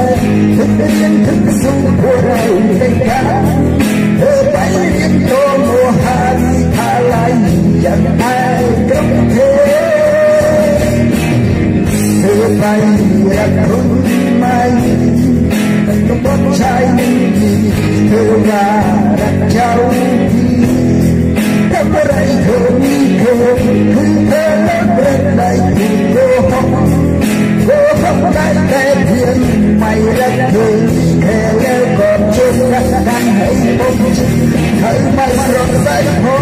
thức yên thức sung của đời đầy cả bay yên cho mùa hạ đi tha lại chẳng ai cấp thế bay ra khung mai trong bóng trái gì và đặt trao các đây thường thường cứ thế lên đây thì cô không cái thiên mày ra thường khe leo còn trên các căn hãy bông thấy mày rồi tay hô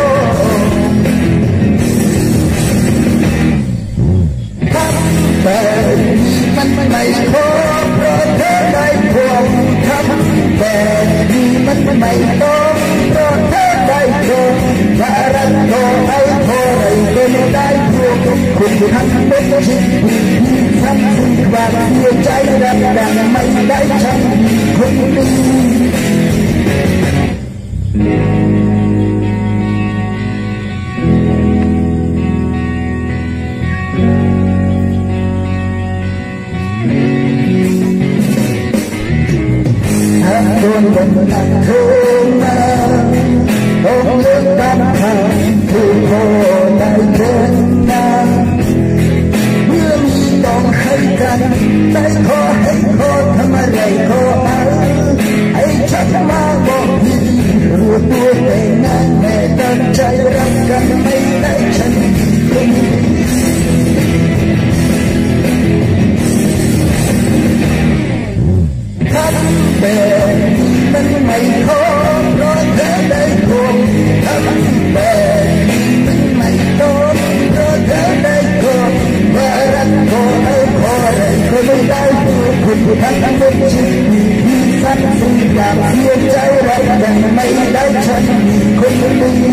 bè mình mày khó rồi thế đây buồn thắm bè mình mày tốt rồi thế đây buồn và rằng cô ấy thôi bên đây buồn cùng thắm bên chính thắm và nhiều trái đằng mây đáy trắng không đi con vẫn là thương ông nước đam thang thương hồ đại trên mưa mi còn hay cần tay khó thăm rầy khó ấy chắc mà một gì rùa tua về ngang mẹ tân trái răng cần mấy tay chân không thăm bè mình mày khó rồi thế đây cùng thăm bè mình mày tốt rồi thế đây cùng và rằng cô ấy khó đây cô mới đau cùng thăm bên chính sẵn sinh cảm thiên trái rộng đằng mây đáy chân không đi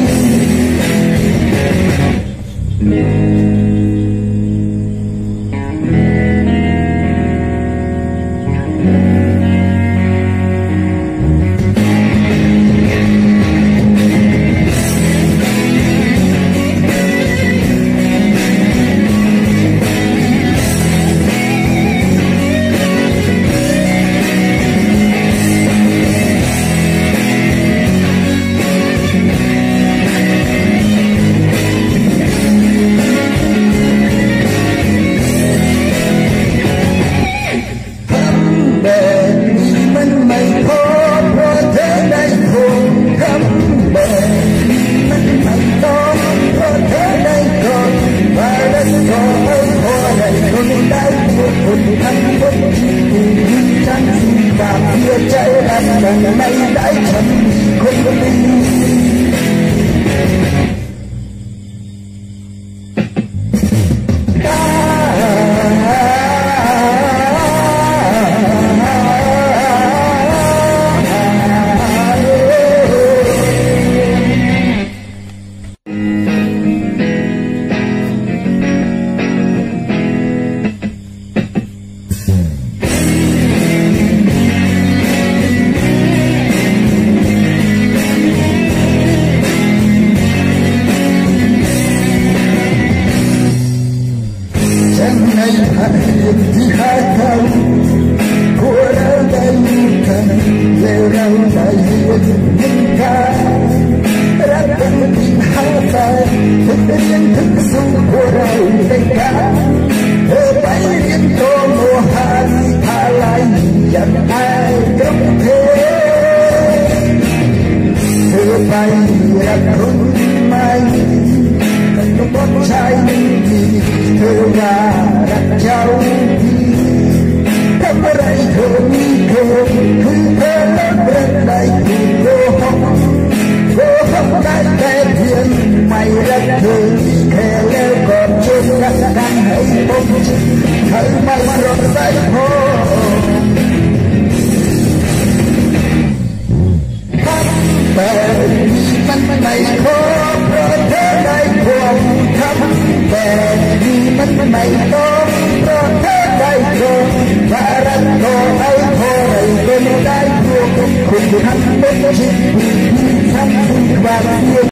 Hãy subscribe cho kênh Ghiền Mì Gõ để không bỏ lỡ những video hấp dẫn.